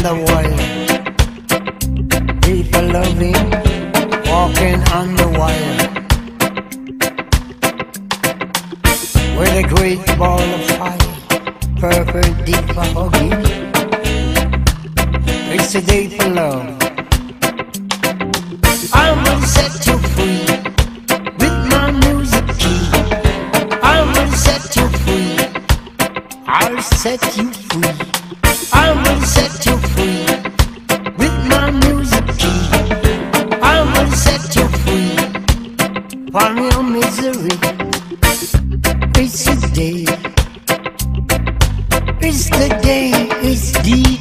the wire. People loving, walking on the wire. With a great ball of fire, perfect deep for hugging. It's a day for love. I will set you free with my music key. I will set you free. I'll set you free. I will set you free with my music key. I will set you free from your misery. It's the day. It's the day. It's deep.